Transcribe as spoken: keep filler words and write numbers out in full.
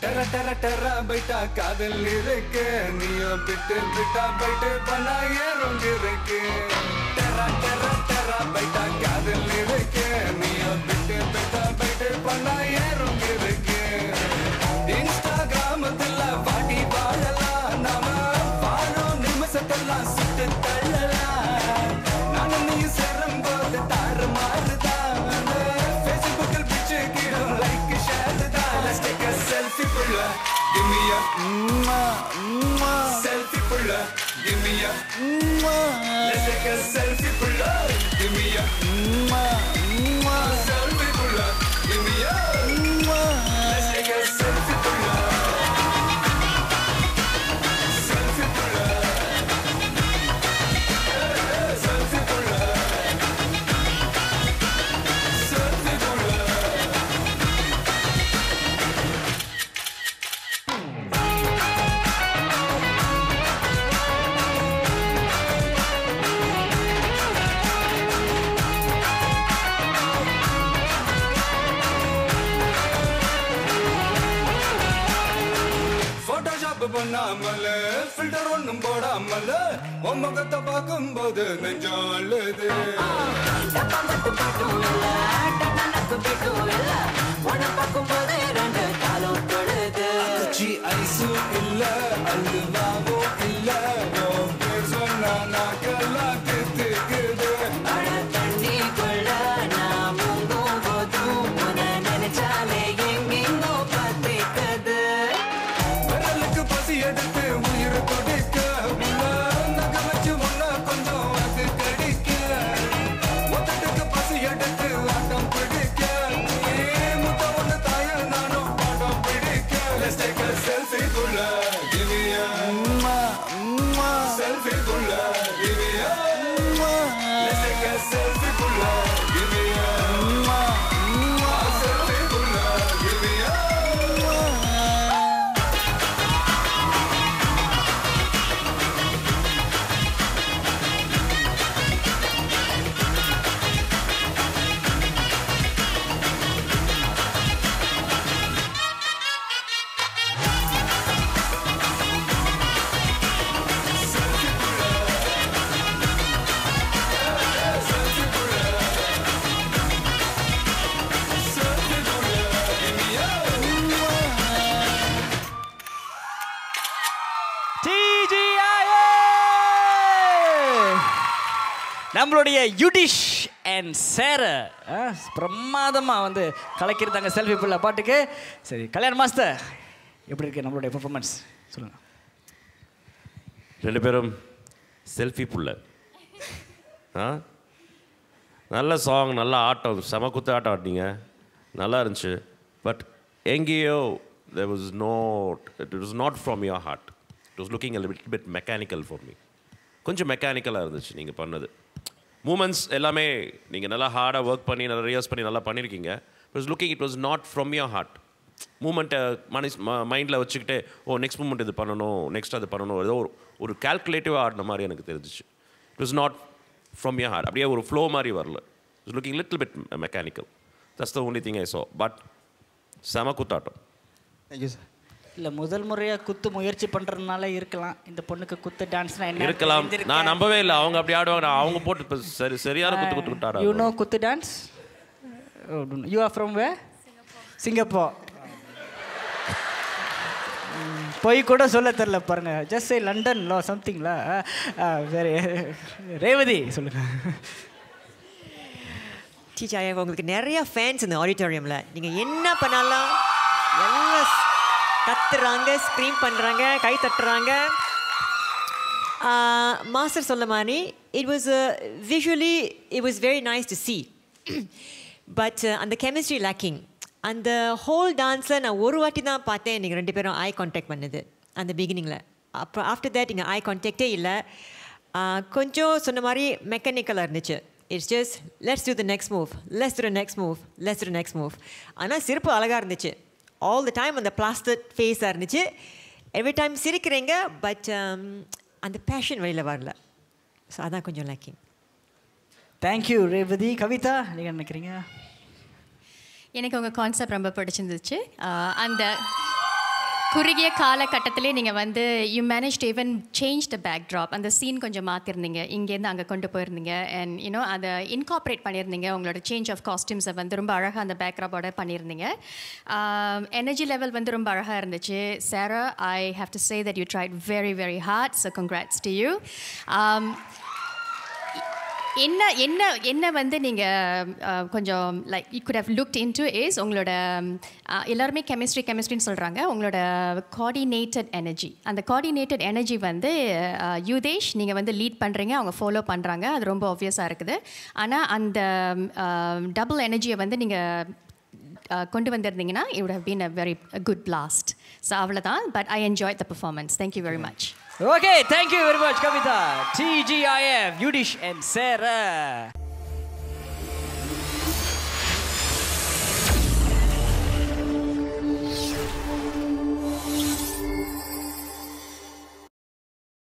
டர டர டர பைட்டா காதல் இருக்கு நீயோ பிட்டு பிட்டா பைட்டு பண்ணா ஏறும் இருக்கு டர டர டர பைட்டா காதல் இருக்கு நீயோ பிட்டு பிட்டா பைட்டு பண்ணா ஏறும் இருக்கு இன்ஸ்டாகிராமத்துல வாடி வாழலாம் நாம வாழும் நிமிஷத்தெல்லாம் சுட்டு தள்ளலாம் நானும் நீ சேரும் போது தாறு மாறுதான் ஃபேஸ்புக்கில் பிச்சு கீழும் லைக் ஷேர் தான் let's take a selfie pulla give me a selfie pulla give me a let's take a selfie pulla give me a selfie pulla give me a let's take a selfie pulla selfie pulla selfie pulla selfie pulla Photoshop பண்ணாமல filter ஒண்ணும் போடாமல உன் முகத்தை பார்க்கும்போது நெஞ்சம் அழுது ஐஸும் இல்ல அல்வாவும் இல்ல உன் பேர் சொன்னா நாக்கெல்லாம் கித்துக்குது தண்ணி கொள்ள நான் முங்கும் போதும் உன நினைச்சாலே எங்கெங்கோ பத்திக்குது விரலுக்கு பசி எடுத்து உயிர் கொடுக்க நகை வச்சு முன்ன கொஞ்சம் அது கடிக்க மொத்தத்துக்கு பசி எடுத்து ஆட்டம் பிடிக்க முத்த ஒண்ணு தாய நானும் பாடம் பிடிக்க let's take a selfie pulla give me a selfie pulla give me a let's take a selfie pulla give me a selfie pulla give me a நம்மளுடைய யுடிஷ் அண்ட் சேர பிரமாதமாக வந்து கலக்கிருந்தாங்க செல்ஃபி புள்ள பாட்டுக்கு. சரி கல்யாண மாஸ்டர் எப்படி இருக்கு நம்மளுடைய பெர்ஃபார்மன்ஸ் சொல்லுங்கள். ரெண்டு பேரும் செல்ஃபி புள்ள ஆ நல்ல சாங், நல்ல ஆட்டம், செம குத்து ஆட்டம் ஆட்டினீங்க, நல்லா இருந்துச்சு. பட் எங்கேயோ there was no it was not from your heart. It was looking a little bit mechanical for me. கொஞ்சம் மெக்கானிக்கலாக இருந்துச்சு நீங்கள் பண்ணது. மூமெண்ட்ஸ் எல்லாமே நீங்கள் நல்லா ஹார்டாக ஒர்க் பண்ணி நல்லா ரியாஸ் பண்ணி நல்லா பண்ணியிருக்கீங்க. It was looking it was not from your heart. மூமெண்ட்டை மனஸ் மைண்டில் வச்சுக்கிட்டே ஓ நெக்ஸ்ட் மூமெண்ட் இது பண்ணணும், நெக்ஸ்ட் அது பண்ணணும், ஏதோ ஒரு ஒரு கால்குலேட்டிவாக ஆடின மாதிரி எனக்கு தெரிஞ்சிச்சு. It was not from your heart. அப்படியே ஒரு ஃப்ளோ மாதிரி வரல. It was looking little bit mechanical. That's the only thing I saw. But செம குத்தாட்டம். Thank you sir. இல்லை முதல் முறையாக குத்து முயற்சி பண்ணுறதுனால இருக்கலாம். இந்த பொண்ணுக்கு குத்து டான்ஸ்னா என்ன இருக்கலாம். நான் நம்பவே இல்லை அவங்க அப்படி ஆடுவாங்க. நான் அவங்க போட்டு இப்போ சரி சரியான குத்து குத்து விட்டாரு. யூ நோ குத்து dance? You are from where? Singapore. போய் கூட சொல்ல தெரில பாருங்க. ஜஸ்ட் ஏ லண்டன்ல சம்திங்ல. வேறு ரேவதி சொல்லுங்க. டீச்சர் உங்களுக்கு நிறைய ஃபேன்ஸ் இந்த ஆடிட்டோரியமில். நீங்கள் என்ன பண்ணாலும் எல்லாம் கத்துறாங்க, ஸ்க்ரீம் பண்ணுறாங்க, கை தட்டுறாங்க. மாஸ்டர் சொல்ல மாதிரி it was visually it was very nice to see. But அந்த கெமிஸ்ட்ரி லேக்கிங். அந்த ஹோல் டான்ஸில் நான் ஒரு வாட்டி தான் பார்த்தேன் நீங்கள் ரெண்டு பேரும் ஐ கான்டாக்ட் பண்ணுது அந்த பிகினிங்கில். அப்புறம் ஆஃப்டர் தேட் இங்கே ஐ கான்டாக்டே இல்லை. கொஞ்சம் சொன்ன மாதிரி மெக்கானிக்கலாக இருந்துச்சு. It's just let's do the next move, let's do the next move, let's do the next move. ஆனால் சிரிப்பு அழகாக இருந்துச்சு. ஆல் த டைம் அந்த பிளாஸ்டர் ஃபேஸாக இருந்துச்சு. எவ்ரி டைம் சிரிக்கிறீங்க, பட் அந்த பேஷன் வெளியில் வரல. ஸோ அதான் கொஞ்சம் லேக்கிங். தேங்க்யூ ரேவதி. கவிதா நீங்கள் நினைக்கிறீங்க? எனக்கு உங்கள் கான்செப்ட் ரொம்ப பிடிச்சிருந்துச்சு. அந்த குறுகிய காலகட்டத்திலே நீங்கள் வந்து you manage to even change the backdrop அந்த சீன் கொஞ்சம் மாற்றிருந்தீங்க இங்கேருந்து அங்கே கொண்டு போயிருந்தீங்க அண்ட் யூனோ அதை இன்கார்பரேட் பண்ணியிருந்தீங்க உங்களோட சேஞ்ச் ஆஃப் காஸ்டியூம்ஸை வந்து ரொம்ப அழகாக அந்த பேக்ராப்போட பண்ணியிருந்தீங்க எனர்ஜி லெவல் வந்து ரொம்ப அழகாக இருந்துச்சு Sara I have to say that you tried very very hard so congrats to you என்ன என்ன என்ன வந்து நீங்கள் கொஞ்சம் like you could have looked in to is உங்களோட எல்லாருமே கெமிஸ்ட்ரி கெமிஸ்ட்ரின்னு சொல்கிறாங்க உங்களோட கோஆர்டினேட்டட் எனர்ஜி அந்த கோஆர்டினேட்டட் எனர்ஜி வந்து யுதேஷ் நீங்கள் வந்து லீட் பண்ணுறீங்க அவங்க ஃபாலோ பண்ணுறாங்க அது ரொம்ப ஆப்வியஸாக இருக்குது ஆனால் அந்த டபுள் எனர்ஜியை வந்து நீங்கள் கொண்டு வந்திருந்தீங்கன்னா it would have been a very good blast so அவ்வளோதான் but I enjoy the performance thank you very much Okay, thank you very much, Kavita. T G I F, Yudish and Sarah.